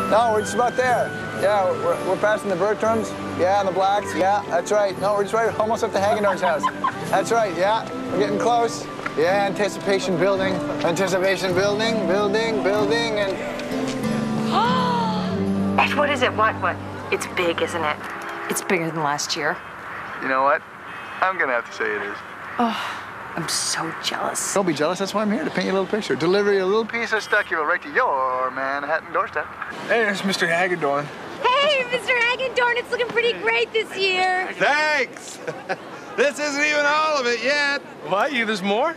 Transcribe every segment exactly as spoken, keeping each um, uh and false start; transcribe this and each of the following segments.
No, we're just about there. Yeah, we're, we're passing the Bertrams. Yeah, and the Blacks. Yeah, that's right. No, we're just right, almost up to Hagendorn's house. That's right, yeah. We're getting close. Yeah, anticipation building. Anticipation building, building, building, and... What is it? What, what? It's big, isn't it? It's bigger than last year. You know what? I'm gonna have to say it is. Oh, I'm so jealous. Don't be jealous, that's why I'm here, to paint you a little picture. Deliver you a little piece of stucco right to your Manhattan doorstep. Hey, there's Mister Hagendorn. Hey, Mister Hagendorn, it's looking pretty great this year. Thanks. This isn't even all of it yet. What? You, there's more?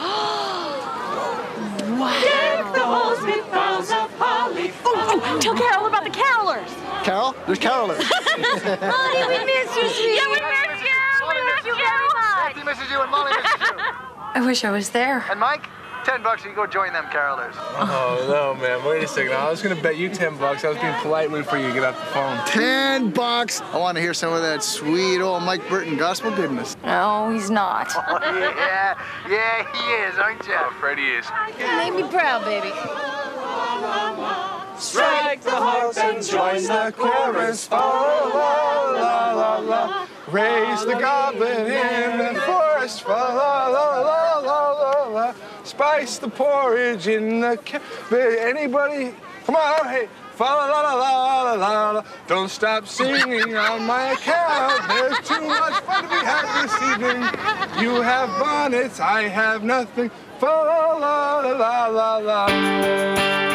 Wow. Deck the halls with boughs of holly. Oh, oh, tell Carol about the carolers. Carol? There's carolers. Molly, we miss you, sweetie. Yeah, we miss you. We miss you very much. Nancy misses you and Molly misses you. I wish I was there. And Mike, ten bucks, you go join them carolers. Oh, no, man. Wait a second. I was going to bet you ten bucks. I was being polite, waiting for you to get off the phone. Ten bucks? I want to hear some of that sweet old Mike Burton gospel goodness. No, he's not. Oh, yeah, yeah, he is, aren't you? Oh, Freddie is. You made me proud, baby. Strike the harp and join the chorus. La, la, la, la, la. Raise the goblin in the forest. La, la, la, la, la, la, la. Spice the porridge in the ca- Anybody? Come on, hey. Fa la la la la la la. Don't stop singing on my account. There's too much fun to be had this evening. You have bonnets, I have nothing. Fa la la la la la la.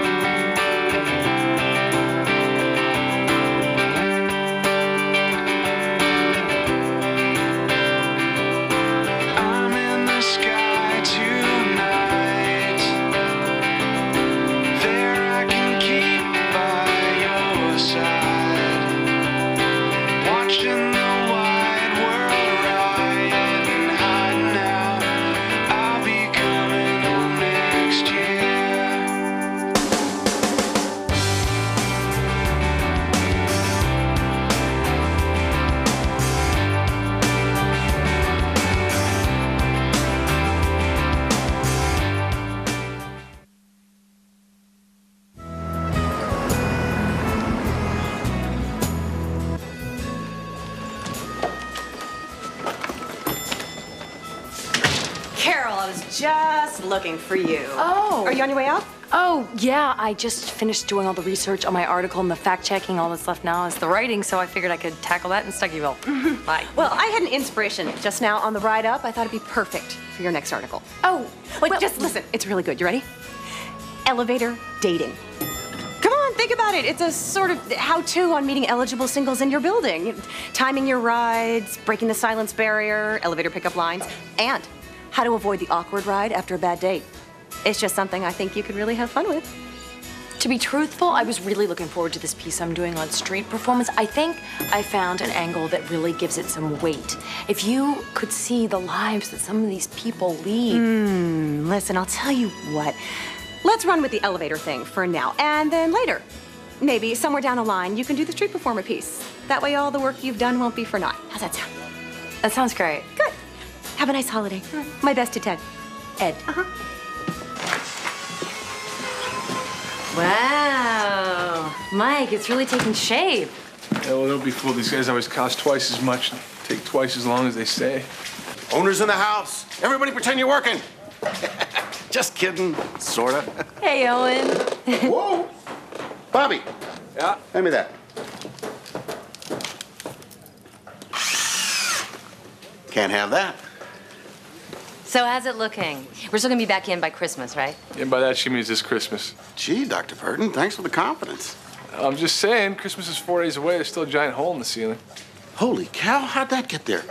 Just looking for you. Oh. Are you on your way out? Oh, yeah. I just finished doing all the research on my article and the fact-checking. All that's left now is the writing, so I figured I could tackle that in Stuckyville. Mm-hmm. Bye. Well, I had an inspiration just now on the ride up. I thought it'd be perfect for your next article. Oh, Wait, well, just listen. It's really good. You ready? Elevator dating. Come on, think about it. It's a sort of how-to on meeting eligible singles in your building. Timing your rides, breaking the silence barrier, elevator pickup lines, and how to avoid the awkward ride after a bad date. It's just something I think you could really have fun with. To be truthful, I was really looking forward to this piece I'm doing on street performance. I think I found an angle that really gives it some weight. If you could see the lives that some of these people lead. Hmm, listen, I'll tell you what. Let's run with the elevator thing for now, and then later, maybe somewhere down the line, you can do the street performer piece. That way all the work you've done won't be for naught. How's that sound? That sounds great. Good. Have a nice holiday. My best to Ted. Ed. Uh-huh. Wow. Mike, it's really taking shape. Yeah, well, don't be fooled. These guys always cost twice as much and take twice as long as they stay. Owners in the house. Everybody pretend you're working. Just kidding, sorta. Hey, Owen. Whoa. Bobby. Yeah? Hand me that. Can't have that. So how's it looking? We're still gonna be back in by Christmas, right? And by that, she means this Christmas. Gee, Doctor Burton, thanks for the confidence. I'm just saying, Christmas is four days away. There's still a giant hole in the ceiling. Holy cow, how'd that get there?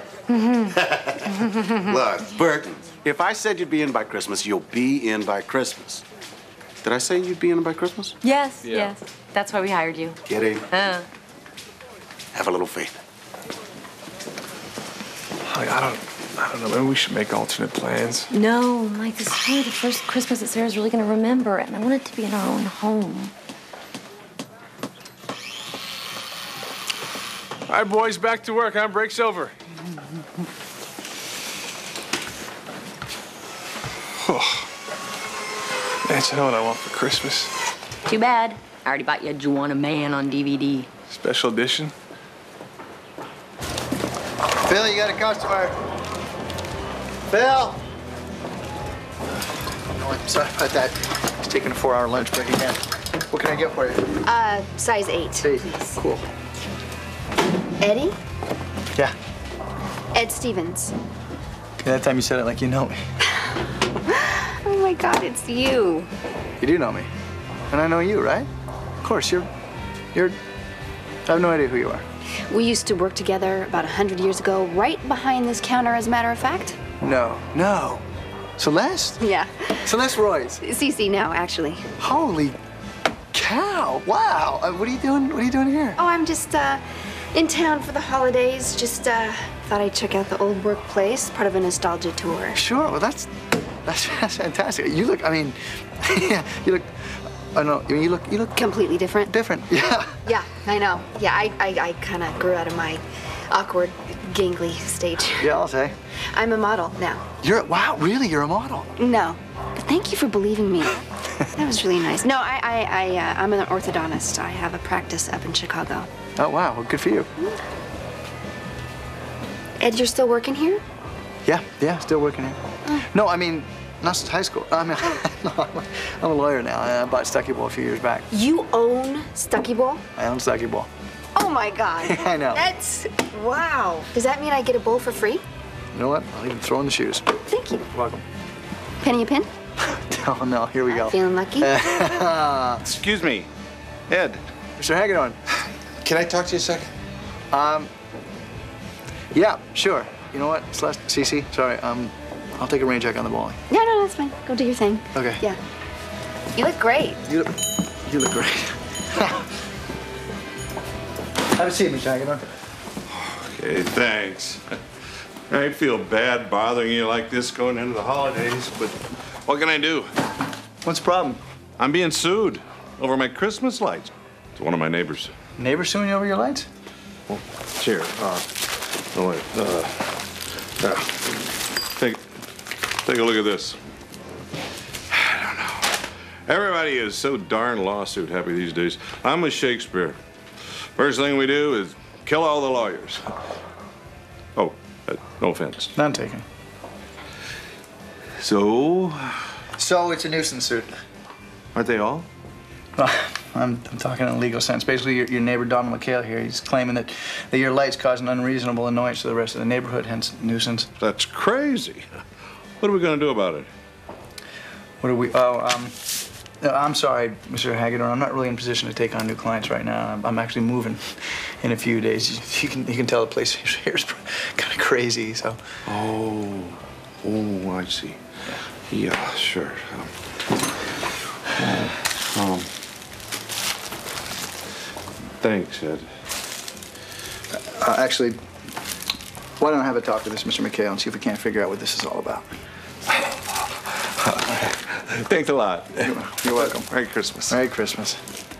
Look, Burton, if I said you'd be in by Christmas, you'll be in by Christmas. Did I say you'd be in by Christmas? Yes, Yeah. yes. That's why we hired you. Kidding. Uh. Have a little faith. Like, I don't, I don't know. Maybe we should make alternate plans. No, Mike, this is really the first Christmas that Sarah's really gonna remember, and I want it to be in our own home. All right, boys, back to work, huh? Break's over. Oh. That's not what I want for Christmas. Too bad. already bought you Juana Man on D V D. Special edition? Phil, you got a customer. Phil! Oh, I'm sorry about that. He's taking a four-hour lunch break again. What can I get for you? Uh, size eight. Eight. Please. Cool. Eddie? Yeah. Ed Stevens. Yeah, that time you said it like you know me. Oh my God, it's you. You do know me. And I know you, right? Of course, you're... You're... I have no idea who you are. We used to work together about a hundred years ago, right behind this counter, as a matter of fact. No. No. Celeste? Yeah. Celeste Royce. Cece now, actually. Holy cow. Wow. Uh, what are you doing? What are you doing here? Oh, I'm just, uh, in town for the holidays. Just, uh, thought I'd check out the old workplace, part of a nostalgia tour. Sure. Well, that's... That's, that's fantastic. You look, I mean... yeah, you look... I know. I mean, you look... You look... Completely different. Different. Yeah. Yeah, I know. Yeah, I, I, I kind of grew out of my awkward, gangly stage. Yeah, I'll say. I'm a model now. You're... Wow, really? You're a model? No. But thank you for believing me. That was really nice. No, I, I, I, uh, I'm an orthodontist. I have a practice up in Chicago. Oh, wow. Well, good for you. Ed, you're still working here? Yeah, yeah, still working here. Oh. No, I mean, not since high school. I mean, no, I'm, a, I'm a lawyer now. I bought Stucky Ball a few years back. You own Stucky Ball? I own Stucky Ball. Oh my God. I know. That's, wow. Does that mean I get a bowl for free? You know what? I'll even throw in the shoes. Thank you. You're welcome. Penny a pin? Oh, no, here we go. Feeling lucky? Excuse me, Ed. Mister Hagedorn. Can I talk to you a second? Um, yeah, sure. You know what, Celeste, Cece, sorry, um, I'll take a rain check on the bowling. No, no, that's fine. Go do your thing. Okay. Yeah. You look great. You look, you look great. Have a seat, Mister Hagedorn. Okay, thanks. I feel bad bothering you like this going into the holidays, but what can I do? What's the problem? I'm being sued over my Christmas lights. It's one of my neighbors. Neighbor suing you over your lights? Well, here, uh, oh wait, uh, yeah. Take, take a look at this. I don't know. Everybody is so darn lawsuit happy these days. I'm with Shakespeare. First thing we do is kill all the lawyers. Oh, uh, no offense. None taken. So, So it's a nuisance suit. aren't they all? Well, I'm, I'm talking in a legal sense. Basically, your, your neighbor, Donald McHale here, he's claiming that, that your lights cause an unreasonable annoyance to the rest of the neighborhood, hence nuisance. That's crazy. What are we going to do about it? What are we, oh, um, no, I'm sorry, Mister Hagedorn. I'm not really in position to take on new clients right now. I'm, I'm actually moving in a few days. You, you can, you can tell the place here's kind of crazy, so. Oh, oh, I see. Yeah, sure. Um, oh, um, thanks, Ed. Uh, actually, why don't I have a talk with this Mister McHale and see if we can't figure out what this is all about. Thanks a lot. You're, you're welcome. Merry Christmas. Merry Christmas.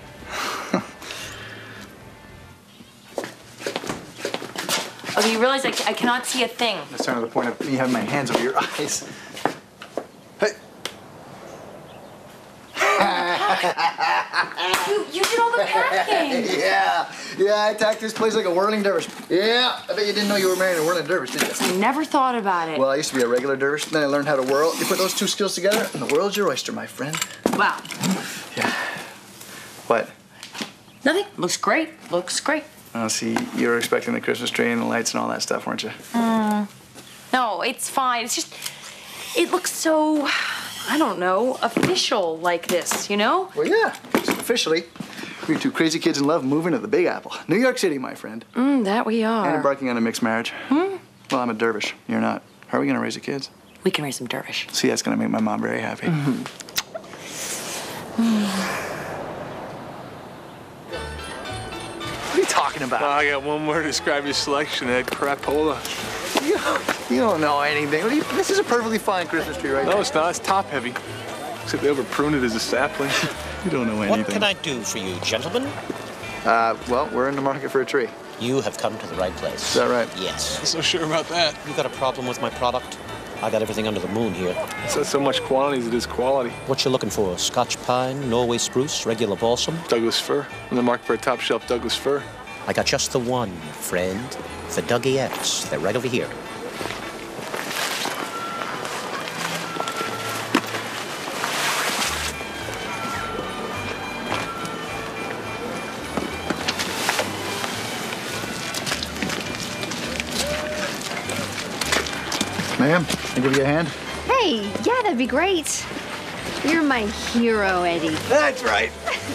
Okay, you realize I, I cannot see a thing. That's kind of the point of me having my hands over your eyes. Hey. You, you did all the packing. Yeah, yeah, I attacked this place like a whirling dervish. Yeah, I bet you didn't know you were married to a whirling dervish, did you? I never thought about it. Well, I used to be a regular dervish, then I learned how to whirl. You put those two skills together, and the world's your oyster, my friend. Wow. Yeah. What? Nothing. Looks great. Looks great. Oh, see, you were expecting the Christmas tree and the lights and all that stuff, weren't you? Mm. No, it's fine. It's just, it looks so, I don't know, official like this, you know? Well, yeah, officially. We're two crazy kids in love moving to the Big Apple. New York City, my friend. Mm, that we are. And embarking on a mixed marriage. Hmm? Well, I'm a dervish. You're not. How are we going to raise the kids? We can raise some dervish. See, that's going to make my mom very happy. Mm-hmm. What are you talking about? Oh, I got one word to describe your selection, Ed. Crapola. You don't, you don't know anything. What are you, this is a perfectly fine Christmas tree right No, now. it's not. It's top heavy. Except they over pruned it as a sapling. You don't know anything. What can I do for you, gentlemen? Uh, well, we're in the market for a tree. You have come to the right place. Is that right? Yes. I'm so sure about that. You got a problem with my product? I got everything under the moon here. It's not so much quantity as it is quality. What you looking for? Scotch pine, Norway spruce, regular balsam? Douglas fir. On the market for a top shelf Douglas fir. I got just the one, friend. The Dougie X. They're right over here. Ma'am, can I give you a hand? Hey, yeah, that'd be great. You're my hero, Eddie. That's right.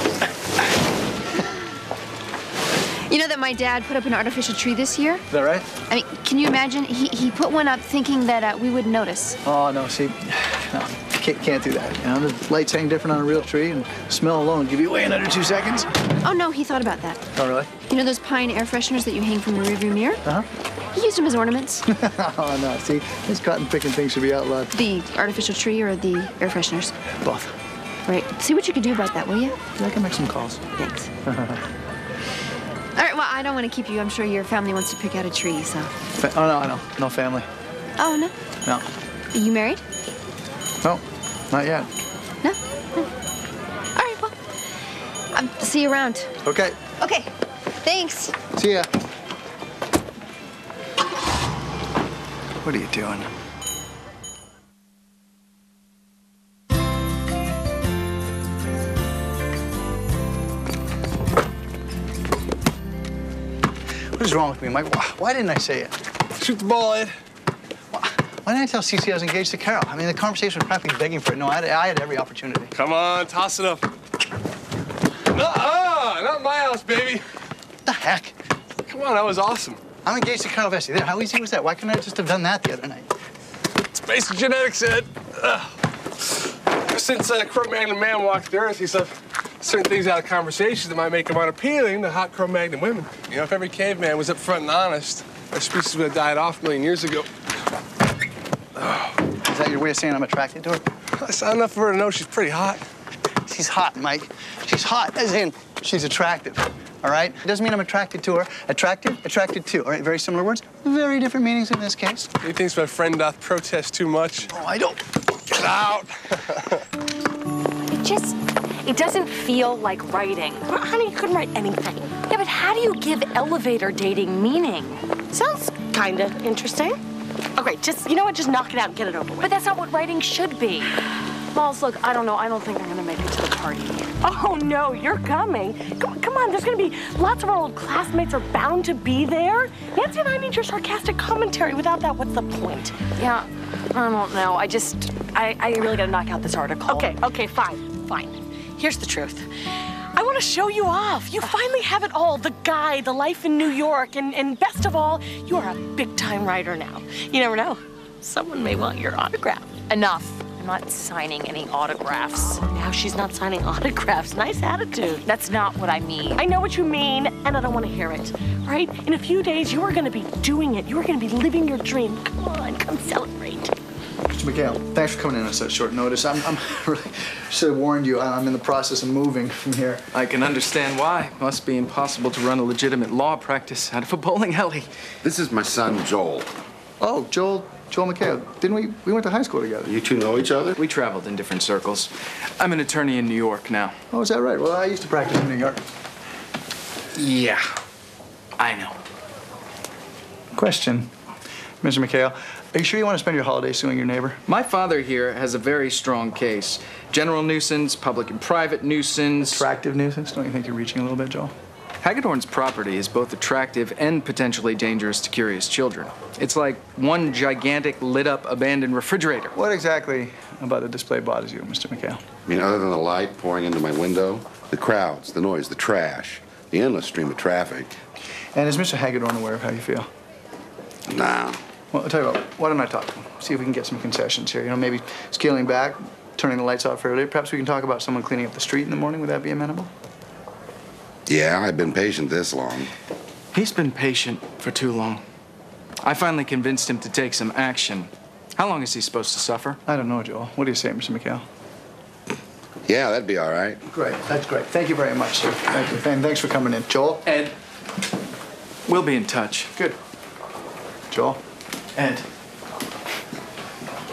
You know that my dad put up an artificial tree this year? Is that right? I mean, can you imagine? He, he put one up thinking that uh, we wouldn't notice. Oh, no, see, no, can't, can't do that. You know, the lights hang different on a real tree, and smell alone give you away in under two seconds. Oh, no, he thought about that. Oh, really? You know those pine air fresheners that you hang from the rearview mirror? Uh-huh. He used them as ornaments. Oh, no, see, this cotton picking thing should be outlawed. The artificial tree or the air fresheners? Both. Right. See what you can do about that, will you? Yeah, I can make some calls. Thanks. All right, well, I don't want to keep you. I'm sure your family wants to pick out a tree, so. Fa oh, no, no, no family. Oh, no? No. Are you married? No, not yet. No? no. All right, well, I'll see you around. Okay. Okay, thanks. See ya. What are you doing? What is wrong with me, Mike? Why didn't I say it? Shoot the ball, Ed. Why didn't I tell Cece I was engaged to Carol? I mean, the conversation was practically begging for it. No, I had, I had every opportunity. Come on, toss it up. Nuh-uh, not my house, baby. What the heck? Come on, that was awesome. I'm engaged to Carol Vesey. There, how easy was that? Why couldn't I just have done that the other night? It's basic genetics, Ed. Ugh. Ever since uh, Cro-Magnon man walked the earth, he's left certain things out of conversation that might make him unappealing to hot Cro-Magnon women. You know, if every caveman was up front and honest, our species would have died off a million years ago. Oh. Is that your way of saying I'm attracted to her? That's not enough for her to know she's pretty hot. She's hot, Mike. She's hot, as in she's attractive, all right? It doesn't mean I'm attracted to her. Attracted, attracted to, all right? Very similar words, very different meanings in this case. He thinks my friend doth protest too much. Oh, I don't. Get out. It just, it doesn't feel like writing. Well, honey, you couldn't write anything. Yeah, but how do you give elevator dating meaning? Sounds kind of interesting. Okay, just, you know what, just knock it out and get it over with. But that's not what writing should be. Malls, look, I don't know. I don't think I'm gonna make it to the party. Oh, no, you're coming. Come, come on, there's gonna be lots of our old classmates are bound to be there. Nancy and I need your sarcastic commentary. Without that, what's the point? Yeah, I don't know. I just, I, I really gotta knock out this article. Okay, okay, fine, fine. Here's the truth. I want to show you off. You finally have it all. The guy, the life in New York, and, and best of all, you are a big-time writer now. You never know. Someone may want your autograph. Enough. I'm not signing any autographs. Now she's not signing autographs. Nice attitude. That's not what I mean. I know what you mean, and I don't want to hear it, right? In a few days, you are going to be doing it. You are going to be living your dream. Come on, come celebrate. Mister McHale, thanks for coming in on such short notice. I'm, I'm really, should have warned you. I'm in the process of moving from here. I can understand why. Must be impossible to run a legitimate law practice out of a bowling alley. This is my son, Joel. Oh, Joel, Joel McHale. Didn't we, we went to high school together? You two know each other? We traveled in different circles. I'm an attorney in New York now. Oh, is that right? Well, I used to practice in New York. Yeah, I know. Question, Mister McHale. Are you sure you want to spend your holiday suing your neighbor? My father here has a very strong case. General nuisance, public and private nuisance. Attractive nuisance? Don't you think you're reaching a little bit, Joel? Hagedorn's property is both attractive and potentially dangerous to curious children. It's like one gigantic lit-up abandoned refrigerator. What exactly about the display bothers you, Mister McHale? I mean, other than the light pouring into my window, the crowds, the noise, the trash, the endless stream of traffic. And is Mister Hagedorn aware of how you feel? Nah. Well, I'll tell you what, why don't I talk to him? See if we can get some concessions here. You know, maybe scaling back, turning the lights off earlier. Perhaps we can talk about someone cleaning up the street in the morning. Would that be amenable? Yeah, I've been patient this long. He's been patient for too long. I finally convinced him to take some action. How long is he supposed to suffer? I don't know, Joel. What do you say, Mister McHale? Yeah, that'd be all right. Great. That's great. Thank you very much, sir. Thank you. And thanks for coming in. Joel? Ed, we'll be in touch. Good. Joel? Ed.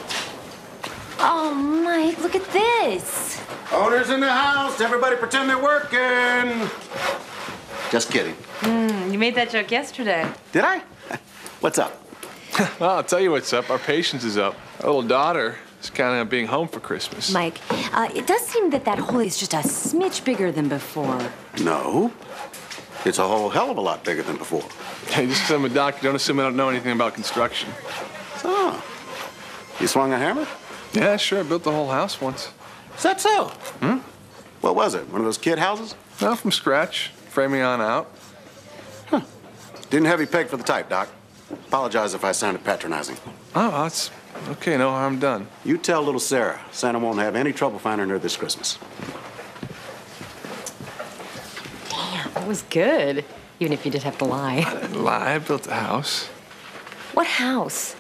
Oh, Mike, look at this. Owners in the house. Everybody pretend they're working. Just kidding. Mm, you made that joke yesterday. Did I? What's up? Well, I'll tell you what's up. Our patience is up. Our little daughter is kind of being home for Christmas. Mike, uh, it does seem that that hole is just a smidge bigger than before. No. It's a whole hell of a lot bigger than before. Hey, just because I'm a doctor, don't assume I don't know anything about construction. So, you swung a hammer? Yeah, sure. I built the whole house once. Is that so? Hmm? What was it? One of those kid houses? No, from scratch. Framing on out. Huh. Didn't have you pegged for the type, Doc. Apologize if I sounded patronizing. Oh, that's okay. No harm done. You tell little Sarah Santa won't have any trouble finding her this Christmas. Damn, that was good. Even if you did have to lie. I didn't lie. I built a house. What house?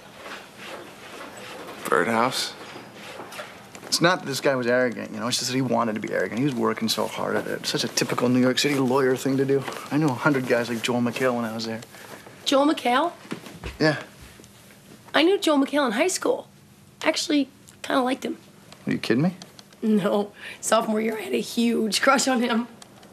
Birdhouse. It's not that this guy was arrogant, you know, it's just that he wanted to be arrogant. He was working so hard at it. Such a typical New York City lawyer thing to do. I knew a hundred guys like Joel McHale when I was there. Joel McHale? Yeah. I knew Joel McHale in high school. Actually, kind of liked him. Are you kidding me? No. Sophomore year, I had a huge crush on him.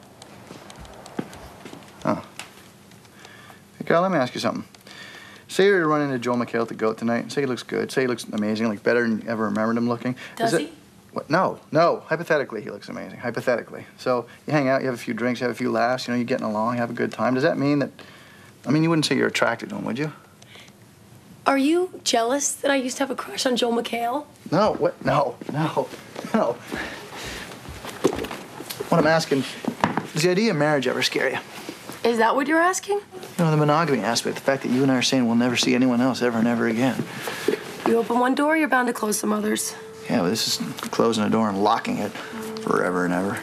Oh. Hey, Carl, let me ask you something. Say you were to run into Joel McHale at the Goat tonight. Say he looks good. Say he looks amazing, like better than you ever remembered him looking. Does Is he? It, what? No, no. Hypothetically, he looks amazing. Hypothetically. So you hang out, you have a few drinks, you have a few laughs, you know, you're getting along, you have a good time. Does that mean that, I mean, you wouldn't say you're attracted to him, would you? Are you jealous that I used to have a crush on Joel McHale? No, what? No, no, no. What I'm asking, does the idea of marriage ever scare you? Is that what you're asking? You know, the monogamy aspect, the fact that you and I are saying we'll never see anyone else ever and ever again. You open one door, you're bound to close some others. Yeah, but this is closing a door and locking it forever and ever.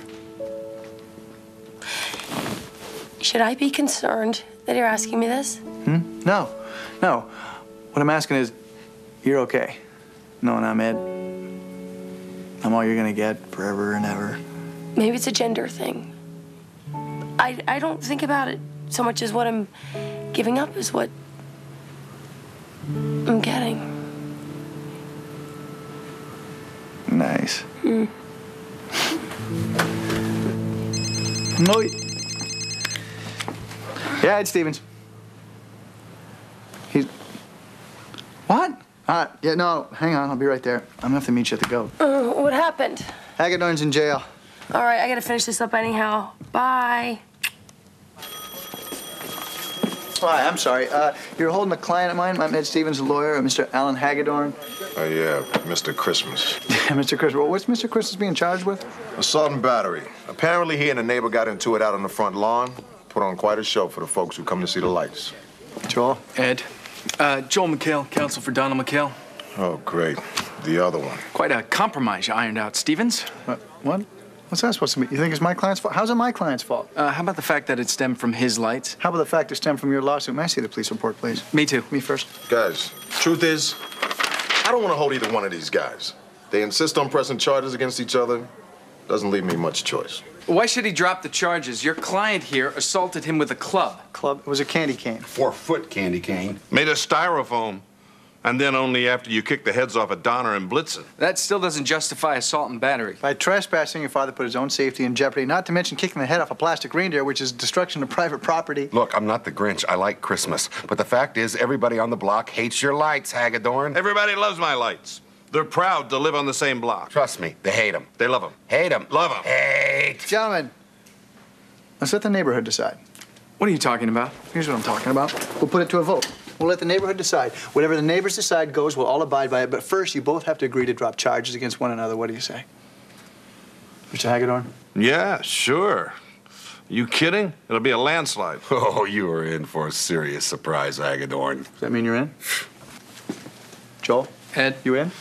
Should I be concerned that you're asking me this? Hmm? No, no. What I'm asking is, you're okay knowing I'm Ed. I'm all you're gonna get forever and ever. Maybe it's a gender thing. I, I don't think about it so much as what I'm giving up is what I'm getting. Nice. Mm. No. Yeah, Ed Stevens. He's. What? Uh, yeah, no, hang on, I'll be right there. I'm gonna have to meet you at the Goat. Uh, what happened? Hagedorn's in jail. All right, I gotta finish this up anyhow. Bye. Hi, I'm sorry. Uh, you're holding a client of mine. I'm Ed Stevens, a lawyer, Mister Alan Hagedorn. Oh, yeah, Mister Christmas. Mister Christmas. Well, what's Mister Christmas being charged with? Assault and battery. Apparently, he and a neighbor got into it out on the front lawn. Put on quite a show for the folks who come to see the lights. Joel? Ed. Uh, Joel McHale, counsel for Donald McHale. Oh, great. The other one. Quite a compromise you ironed out, Stevens. What? What? What's that supposed to mean? You think it's my client's fault? How's it my client's fault? Uh, how about the fact that it stemmed from his lights? How about the fact it stemmed from your lawsuit? May I see the police report, please? Me too. Me first. Guys, truth is, I don't want to hold either one of these guys. They insist on pressing charges against each other. Doesn't leave me much choice. Why should he drop the charges? Your client here assaulted him with a club. Club? It was a candy cane. Four-foot candy cane. Made of styrofoam. And then only after you kick the heads off of Donner and Blitzen. That still doesn't justify assault and battery. By trespassing, your father put his own safety in jeopardy, not to mention kicking the head off a plastic reindeer, which is destruction of private property. Look, I'm not the Grinch. I like Christmas. But the fact is, everybody on the block hates your lights, Hagedorn. Everybody loves my lights. They're proud to live on the same block. Trust me, they hate them. They love them. Hate them. Love them. Hate. Gentlemen, let's let the neighborhood decide. What are you talking about? Here's what I'm talking about. We'll put it to a vote. We'll let the neighborhood decide. Whatever the neighbors decide goes, we'll all abide by it. But first, you both have to agree to drop charges against one another. What do you say? Mister Hagedorn? Yeah, sure. You kidding? It'll be a landslide. Oh, you are in for a serious surprise, Hagedorn. Does that mean you're in? Joel? Ed? You in?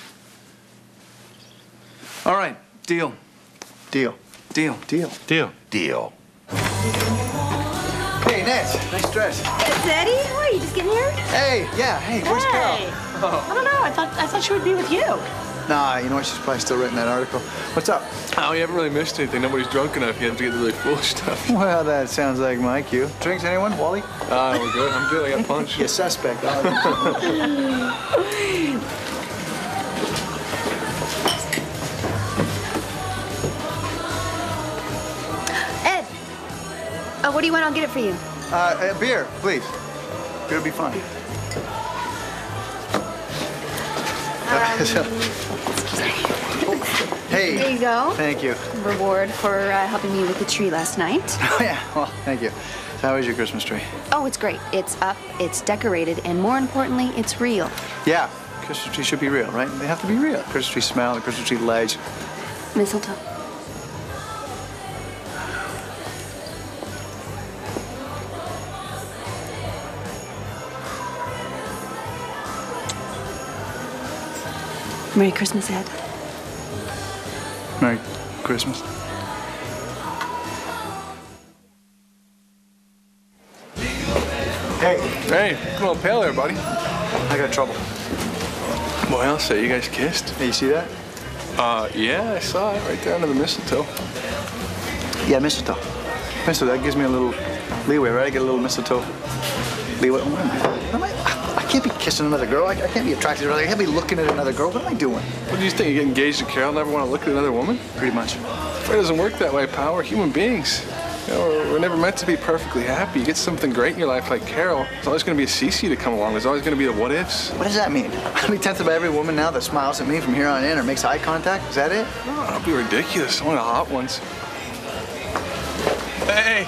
All right, deal. Deal. Deal. Deal. Deal. Deal. Hey, Ned. Nice dress. It's Eddie? What, you just getting here? Hey, yeah, hey, where's Hey. Carol? I don't know. I thought I thought she would be with you. Nah, you know what? She's probably still writing that article. What's up? Oh, you haven't really missed anything. Nobody's drunk enough yet to get the really foolish stuff. Well, that sounds like my cue. Drinks, anyone? Wally? Ah, we're good. I'm good. I got punch. You suspect. what do you want? I'll get it for you. Uh, a beer, please. Beer would be fine. Hey. There you go. Thank you. Reward for uh, helping me with the tree last night. Oh, yeah. Well, thank you. So how is your Christmas tree? Oh, it's great. It's up, it's decorated, and more importantly, it's real. Yeah. Christmas tree should be real, right? They have to be real. Christmas tree smell, the Christmas tree lights. Mistletoe. Merry Christmas, Ed. Merry Christmas. Hey. Hey, come on, pale there, buddy. I got trouble. Well, so you guys kissed? Hey, you see that? Uh, yeah, I saw it right there under the mistletoe. Yeah, mistletoe. Mistletoe, that gives me a little leeway, right? I get a little mistletoe leeway. What am I, what am I, I can't be kissing another girl. I, I can't be attracted to her. I can't be looking at another girl. What am I doing? What do you think? You get engaged to Carol, never want to look at another woman? Pretty much. It doesn't work that way, pal. We're human beings. You know, we're, we're never meant to be perfectly happy. You get something great in your life like Carol, there's always going to be a Cece to come along. There's always going to be the what ifs. What does that mean? I'll be tempted by every woman now that smiles at me from here on in or makes eye contact? Is that it? No, that'll be ridiculous. Only the hot ones. Hey!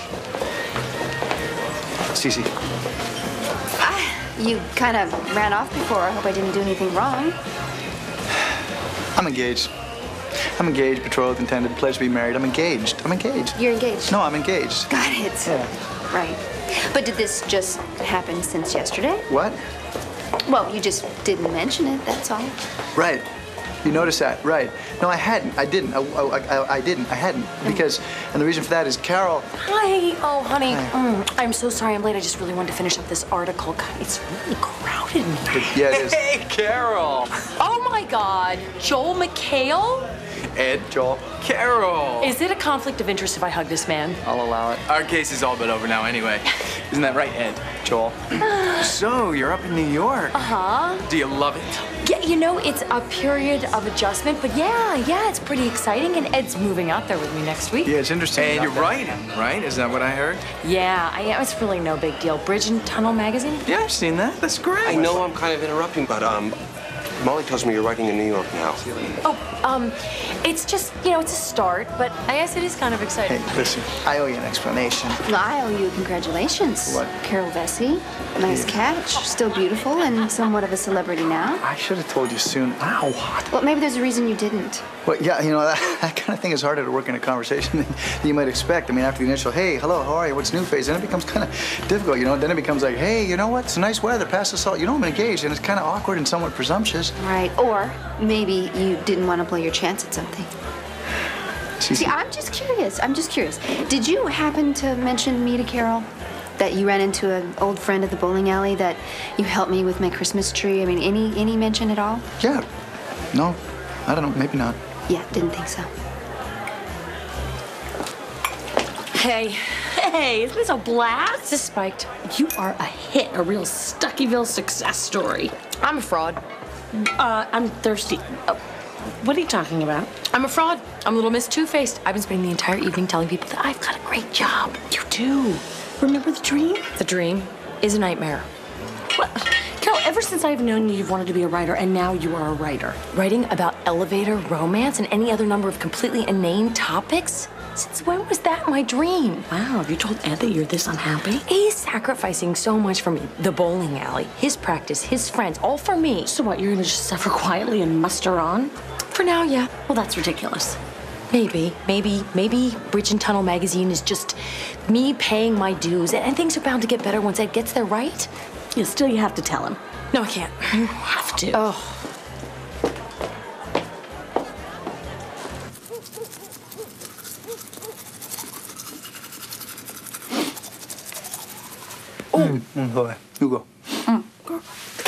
Cece. Ah, you kind of ran off before. I hope I didn't do anything wrong. I'm engaged. I'm engaged, betrothed, intended, pledged to be married. I'm engaged. I'm engaged. You're engaged? No, I'm engaged. Got it. Yeah. Right. But did this just happen since yesterday? What? Well, you just didn't mention it, that's all. Right. You noticed that, right? No, I hadn't. I didn't. I, I, I, I didn't. I hadn't. Because, and the reason for that is Carol. Hi. Oh, honey. Mm, I'm so sorry I'm late. I just really wanted to finish up this article. God, it's really crowded in here. Yeah, it is. Hey, Carol. Oh, my God. Joel McHale? Ed, Joel, Carol. Is it a conflict of interest if I hug this man? I'll allow it. Our case is all but over now anyway. Isn't that right, Ed? Joel. So, you're up in New York. Uh-huh. Do you love it? Yeah, you know, it's a period of adjustment, but yeah, yeah, it's pretty exciting, and Ed's moving out there with me next week. Yeah, it's interesting. And you're writing, right? Is that what I heard? Yeah, I am. It's really no big deal. Bridge and Tunnel magazine? Yeah, I've seen that. That's great. I know I'm kind of interrupting, but um, Molly tells me you're writing in New York now. Oh, um, it's just, you know, it's a start, but I guess it is kind of exciting. Hey, listen, I owe you an explanation. Well, I owe you congratulations. What? Carol Vesey. Nice catch. Still beautiful and somewhat of a celebrity now. I should have told you soon. Ow. Well, maybe there's a reason you didn't. Well, yeah, you know, that, that kind of thing is harder to work in a conversation than you might expect. I mean, after the initial, hey, hello, how are you, what's new phase, then it becomes kind of difficult, you know? Then it becomes like, hey, you know what, it's nice weather, pass the salt. You know, I'm engaged, and it's kind of awkward and somewhat presumptuous. Right, or maybe you didn't want to blow your chance at something. See, See, I'm just curious. I'm just curious. Did you happen to mention me to Carol? That you ran into an old friend at the bowling alley, that you helped me with my Christmas tree? I mean, any any mention at all? Yeah. No, I don't know, maybe not. Yeah, didn't think so. Hey, hey, isn't this a blast? This is spiked. You are a hit, a real Stuckyville success story. I'm a fraud. Uh, I'm thirsty. Uh, what are you talking about? I'm a fraud. I'm Little Miss Two-Faced. I've been spending the entire evening telling people that I've got a great job. You do. Remember the dream? The dream is a nightmare. Well, Carol, ever since I've known you, you've wanted to be a writer, and now you are a writer. Writing about elevator romance and any other number of completely inane topics? Since when was that my dream? Wow, have you told Ed that you're this unhappy? He's sacrificing so much for me. The bowling alley, his practice, his friends, all for me. So what, you're gonna just suffer quietly and muster on? For now, yeah. Well, that's ridiculous. Maybe, maybe, maybe Bridge and Tunnel magazine is just me paying my dues, and, and things are bound to get better once Ed gets there, right? Yeah, still you have to tell him. No, I can't. You have to. Oh. Oh, mm, mm, go ahead. You go. Mm, go.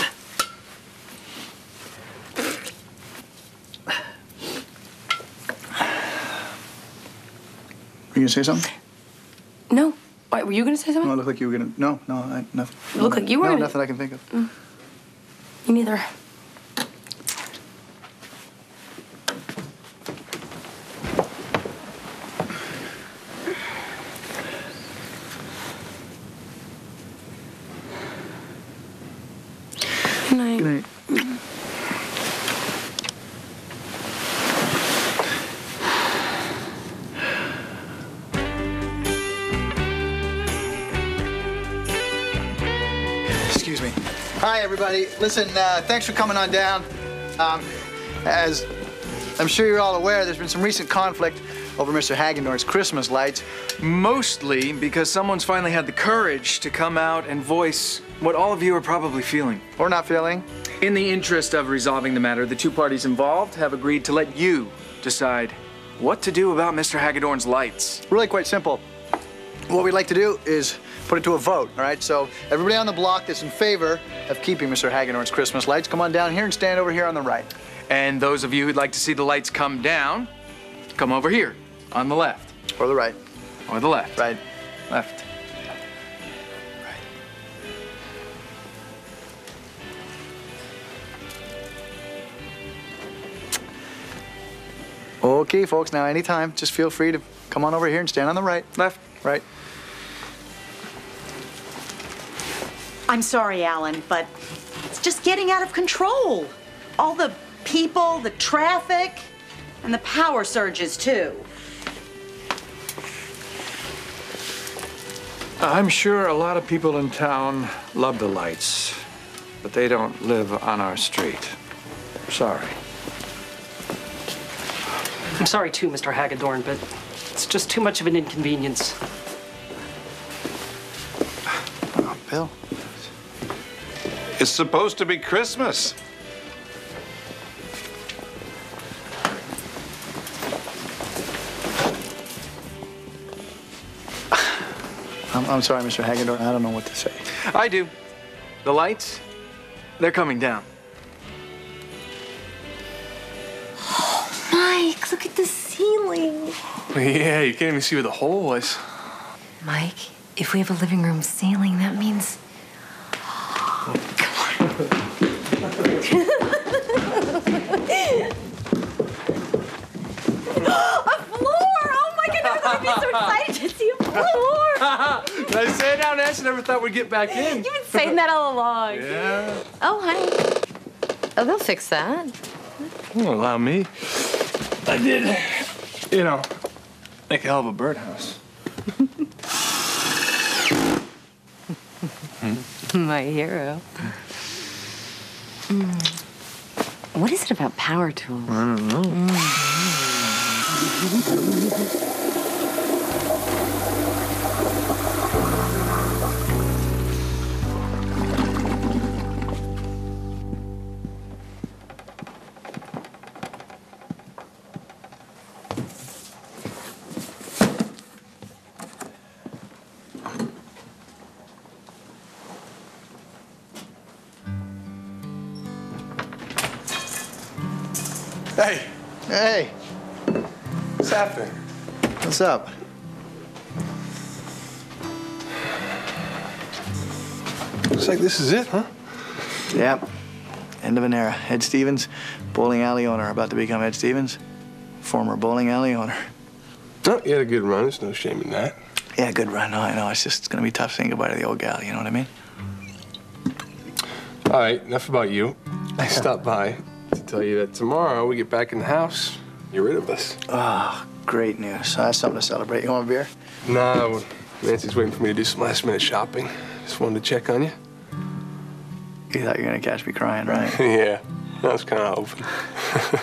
Were you gonna say something? No. Why, were you gonna say something? No, it looked like you were gonna. No, no, I, nothing. You look like you were. No, gonna... nothing I can think of. Mm. Me neither. Hi, everybody. Listen, uh, thanks for coming on down. Um, as I'm sure you're all aware, there's been some recent conflict over Mister Hagedorn's Christmas lights. Mostly because someone's finally had the courage to come out and voice what all of you are probably feeling. Or not feeling. In the interest of resolving the matter, the two parties involved have agreed to let you decide what to do about Mister Hagedorn's lights. Really quite simple. What we'd like to do is put it to a vote, all right? So everybody on the block that's in favor of keeping Mister Hagedorn's Christmas lights, come on down here and stand over here on the right. And those of you who'd like to see the lights come down, come over here on the left. Or the right. Or the left. Right. Left. Okay, folks, now anytime, just feel free to come on over here and stand on the right. Left. Right. I'm sorry, Alan, but it's just getting out of control. All the people, the traffic, and the power surges, too. I'm sure a lot of people in town love the lights, but they don't live on our street. Sorry. I'm sorry too, Mister Hagedorn, but it's just too much of an inconvenience. Oh, Bill. It's supposed to be Christmas. I'm, I'm sorry, Mister Hagedorn. I don't know what to say. I do. The lights, they're coming down. Mike, look at the ceiling. Yeah, you can't even see where the hole was. Mike, if we have a living room ceiling, that means... A floor! Oh my goodness, I'm gonna be so excited to see a floor! Did I say it out and I never thought we'd get back in. You've been saying that all along. Yeah. Oh, honey. Oh, they'll fix that. Won't allow me. I did, you know, make a hell of a birdhouse. My hero. Mm. What is it about power tools? I don't know. Mm. Hey. Hey. What's happening? What's up? Looks like this is it, huh? Yep. End of an era. Ed Stevens, bowling alley owner, about to become Ed Stevens, former bowling alley owner. Oh, you had a good run. There's no shame in that. Yeah, good run. No, I know. It's just it's gonna be tough saying goodbye to the old gal. You know what I mean? All right, enough about you. I stopped by to tell you that tomorrow we get back in the house. You're rid of us. Oh, great news. That's something to celebrate. You want a beer? No, Nancy's waiting for me to do some last minute shopping. Just wanted to check on you. You thought you were gonna catch me crying, right? Yeah, I was kind of hoping.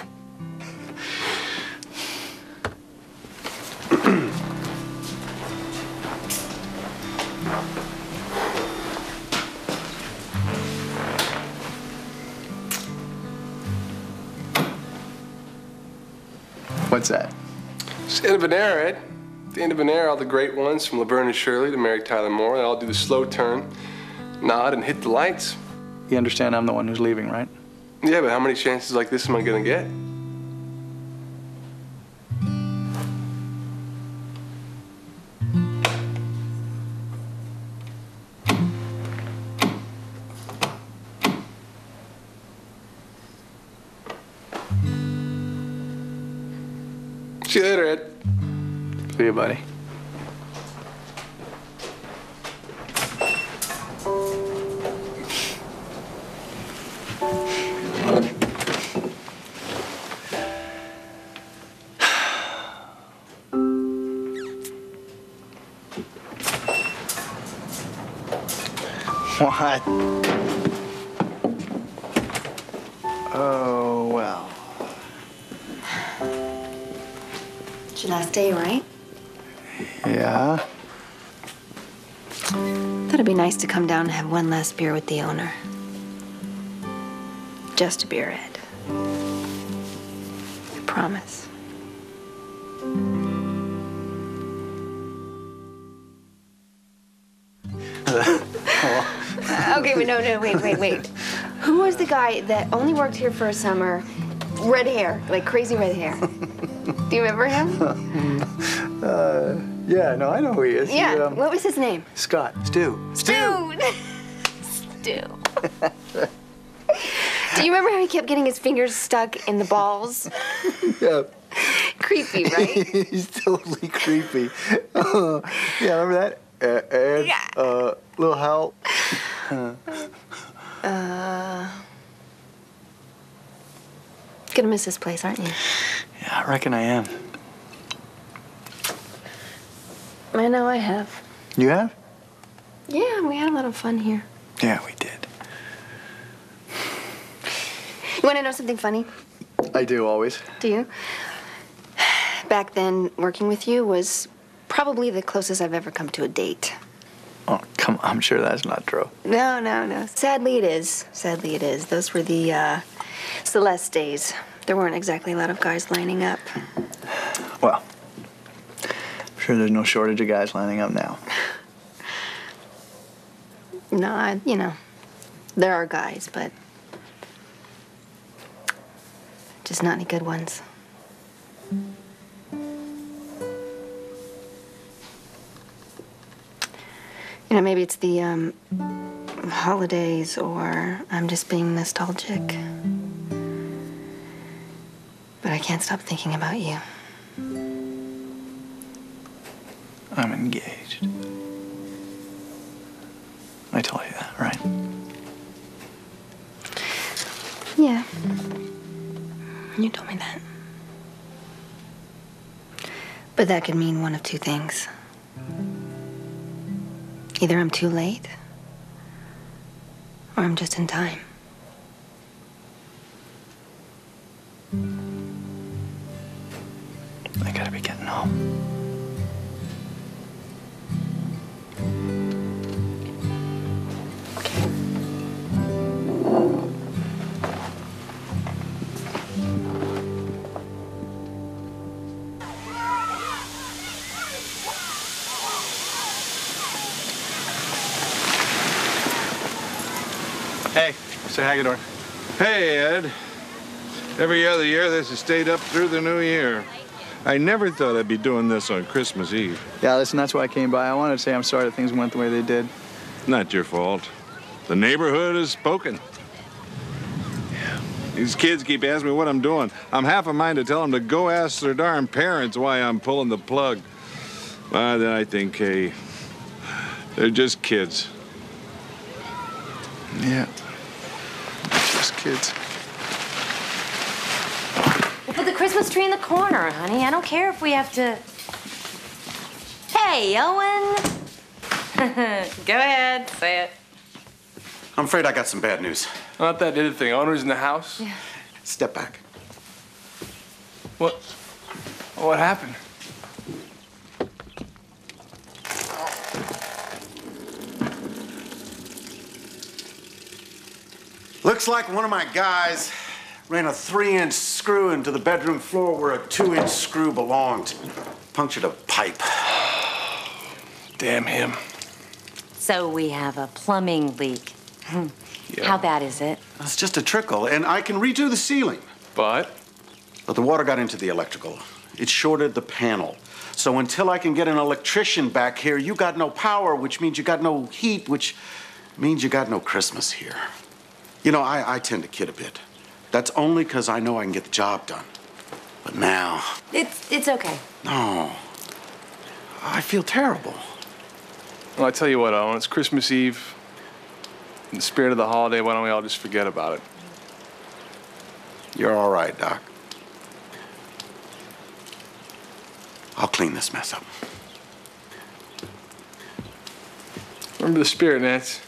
What's that? It's the end of an era, Ed. At the end of an era, all the great ones, from Laverne and Shirley to Mary Tyler Moore, they all do the slow turn, nod, and hit the lights. You understand I'm the one who's leaving, right? Yeah, but how many chances like this am I gonna get? See you later, Ed. See you, buddy. What? It's your last day, right? Yeah. Thought it'd be nice to come down and have one last beer with the owner. Just a beer, Ed. I promise. Okay, but no, no, wait, wait, wait. Who was the guy that only worked here for a summer? Red hair, like crazy red hair. Do you remember him? uh, yeah, no, I know who he is. Yeah, He, um, what was his name? Scott. Stu. Stu. Stu. Do you remember how he kept getting his fingers stuck in the balls? Yeah. Creepy, right? He's totally creepy. Uh, yeah, remember that? Uh, Ed, Yeah. uh, Little Hal. Uh, Uh, gonna miss this place, aren't you? yeah, I reckon I am. I know I have. You have? Yeah, we had a lot of fun here. Yeah, we did. You want to know something funny? I do, always. Do you? Back then, working with you was probably the closest I've ever come to a date. Oh, come on. I'm sure that's not true. No, no, no. Sadly, it is. Sadly, it is. Those were the uh, Celeste days. There weren't exactly a lot of guys lining up. Well, I'm sure there's no shortage of guys lining up now. No, I, you know, there are guys, but just not any good ones. You know, maybe it's the um, holidays, or I'm just being nostalgic. But I can't stop thinking about you. I'm engaged. I told you that, right? Yeah. You told me that. But that could mean one of two things. Either I'm too late, or I'm just in time. I gotta be getting home. Hey, Mister Hagedorn. Hey, Ed. Every other year, this has stayed up through the new year. I never thought I'd be doing this on Christmas Eve. Yeah, listen, that's why I came by. I wanted to say I'm sorry that things went the way they did. Not your fault. The neighborhood has spoken. These kids keep asking me what I'm doing. I'm half a mind to tell them to go ask their darn parents why I'm pulling the plug. But then I think, hey, they're just kids. Yeah. Just kids. We'll put the Christmas tree in the corner, honey. I don't care if we have to... Hey, Owen. Go ahead, say it. I'm afraid I got some bad news. Not that did thing. Owner's in the house? Yeah. Step back. What? What happened? Looks like one of my guys ran a three-inch screw into the bedroom floor where a two-inch screw belonged. Punctured a pipe. Damn him. So we have a plumbing leak. Yeah. How bad is it? It's just a trickle, and I can redo the ceiling. But? But the water got into the electrical. It shorted the panel. So until I can get an electrician back here, you got no power, which means you got no heat, which means you got no Christmas here. You know, I, I tend to kid a bit. That's only because I know I can get the job done. But now... It's it's okay. No. I feel terrible. Well, I tell you what, Owen, it's Christmas Eve. In the spirit of the holiday, why don't we all just forget about it? You're all right, Doc. I'll clean this mess up. Remember the spirit, Nance.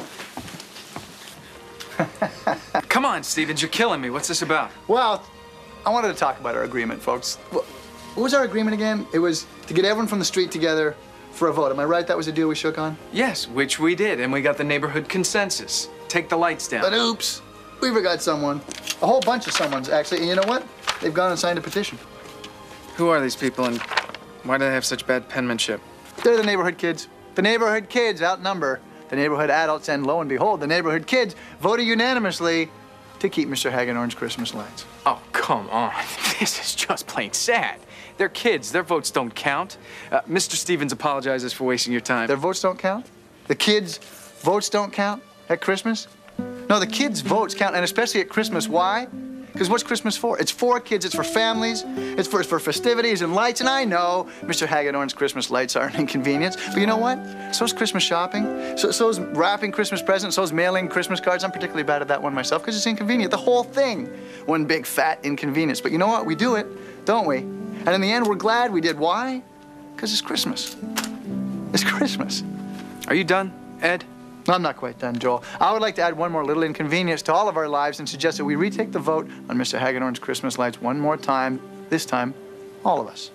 Come on, Stevens, you're killing me. What's this about? Well, I wanted to talk about our agreement, folks. What was our agreement again? It was to get everyone from the street together for a vote. Am I right? That was a deal we shook on? Yes, which we did, and we got the neighborhood consensus. Take the lights down. But oops, we forgot someone. A whole bunch of someone's, actually. And you know what? They've gone and signed a petition. Who are these people, and why do they have such bad penmanship? They're the neighborhood kids. The neighborhood kids outnumber the neighborhood adults, and lo and behold, the neighborhood kids voted unanimously to keep Mister Hagedorn's Christmas lights. Oh, come on. This is just plain sad. They're kids. Their votes don't count. Uh, Mister Stevens apologizes for wasting your time. Their votes don't count? The kids' votes don't count at Christmas? No, the kids' votes count, and especially at Christmas. Why? Because what's Christmas for? It's for kids, it's for families, it's for, it's for festivities and lights, and I know Mister Hagedorn's Christmas lights are an inconvenience, but you know what? So's Christmas shopping, so, so's wrapping Christmas presents, so's mailing Christmas cards. I'm particularly bad at that one myself because it's inconvenient. The whole thing, one big fat inconvenience. But you know what? We do it, don't we? And in the end, we're glad we did. Why? Because it's Christmas. It's Christmas. Are you done, Ed? No, I'm not quite done, Joel. I would like to add one more little inconvenience to all of our lives and suggest that we retake the vote on Mister Hagedorn's Christmas lights one more time. This time, all of us.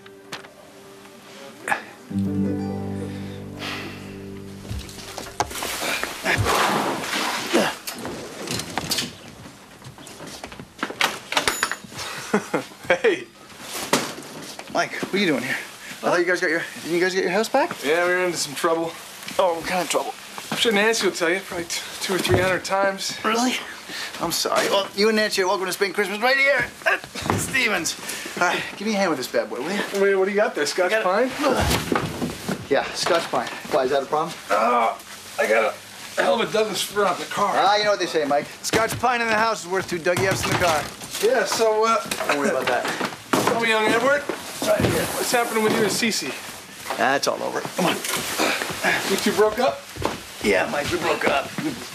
Hey. Mike, what are you doing here? I thought you guys got your, didn't you guys get your house back? Yeah, we ran into some trouble. Oh, what kind of trouble? I'm sure Nancy will tell you probably t two or three hundred times. Really? I'm sorry. Well, you and Nancy are welcome to spend Christmas right here at Stevens. All right, give me a hand with this bad boy, will you? Wait, what do you got there? Scotch pine? Yeah, Scotch pine. Why, is that a problem? Oh, I got a hell of a Douglas fir out in the car. Ah, you know what they say, Mike. Scotch pine in the house is worth two Dougie F's in the car. Yeah, so, uh... Don't worry about that. Tell me, young Edward, right here. What's happening with you and Cece? That's all over. Come on. You two broke up? Yeah, Mike, we broke up.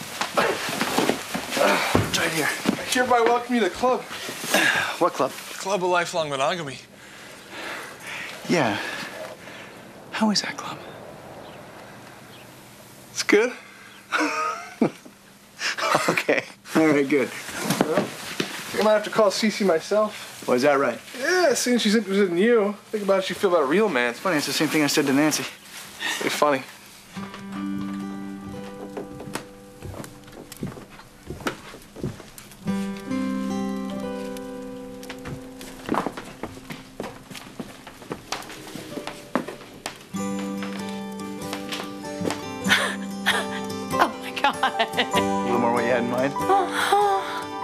It's right here. I hereby welcome you to the club. What club? Club of Lifelong Monogamy. Yeah. How is that club? It's good. Okay. All right, good. Well, I might have to call Cece myself. Well, is that right? Yeah, seeing she's interested in you. Think about how you feel about a real man. It's funny, it's the same thing I said to Nancy. It's funny. A little more what you had in mind? Uh-huh.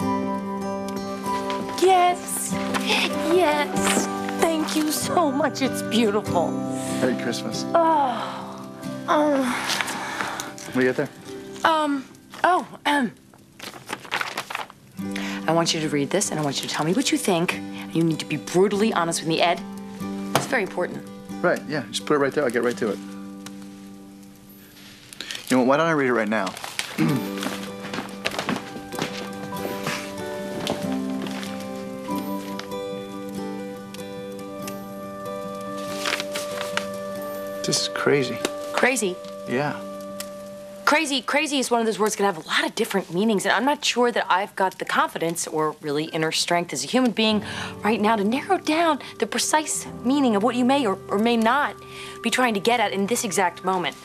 Yes. Yes. Thank you so much. It's beautiful. Merry Christmas. Oh. Um. What do you got there? Um, oh, um. I want you to read this, and I want you to tell me what you think. You need to be brutally honest with me, Ed. It's very important. Right, yeah. Just put it right there. I'll get right to it. You know what? Why don't I read it right now? This is crazy. Crazy? Yeah. Crazy, crazy is one of those words that can have a lot of different meanings, and I'm not sure that I've got the confidence or really inner strength as a human being right now to narrow down the precise meaning of what you may or, or may not be trying to get at in this exact moment.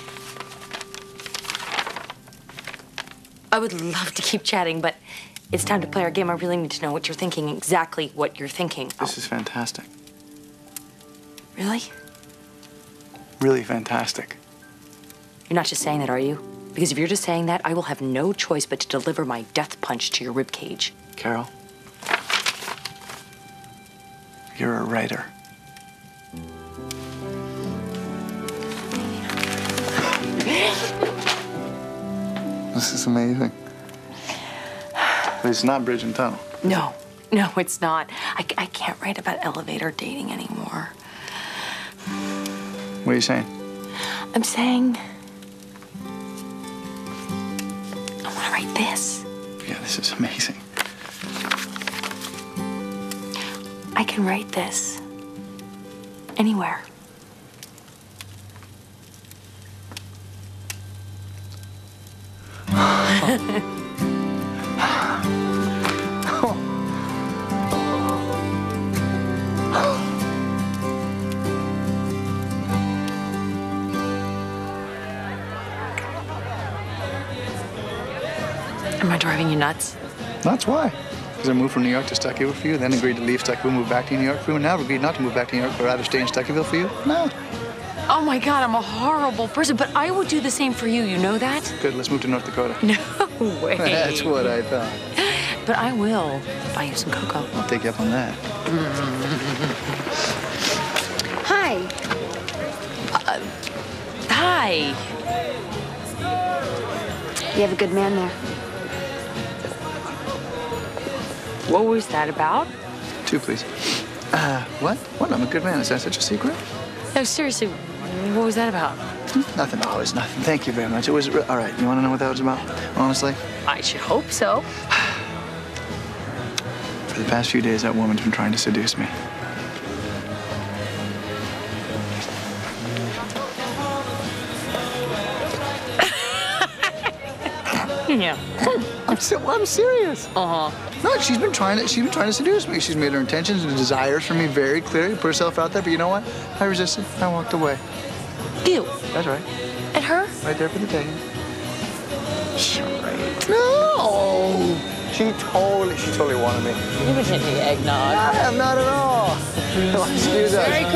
I would love to keep chatting, but it's time to play our game. I really need to know what you're thinking, exactly what you're thinking. This is fantastic. Really? Really fantastic. You're not just saying that, are you? Because if you're just saying that, I will have no choice but to deliver my death punch to your ribcage. Carol, you're a writer. This is amazing. But it's not Bridge and Tunnel. No, no, it's not. I, I can't write about elevator dating anymore. What are you saying? I'm saying I want to write this. Yeah, this is amazing. I can write this anywhere. driving you nuts? That's why. Because I moved from New York to Stuckyville for you, then agreed to leave Stuckyville, move back to New York for you, and now I've agreed not to move back to New York, but rather stay in Stuckyville for you? No. Oh my God, I'm a horrible person, but I would do the same for you. You know that? Good, let's move to North Dakota. No way. That's what I thought. But I will buy you some cocoa. I'll take you up on that. Hi. Uh, hi. You have a good man there. What was that about? Two, please. Uh, what? What? I'm a good man. Is that such a secret? No, seriously, what was that about? Nothing. Oh, it's nothing. Thank you very much. It was re- all right. You want to know what that was about? Honestly? I should hope so. For the past few days, that woman's been trying to seduce me. Yeah. I'm so, I'm serious. Uh huh. No, she's been trying to. She's been trying to seduce me. She's made her intentions and desires for me very clearly. Put herself out there. But you know what? I resisted. I walked away. You. That's right. And her? Right there for the taking. Right. No. She totally. She totally wanted me. You've been hitting the eggnog. I am not at all. Let's do that. Merry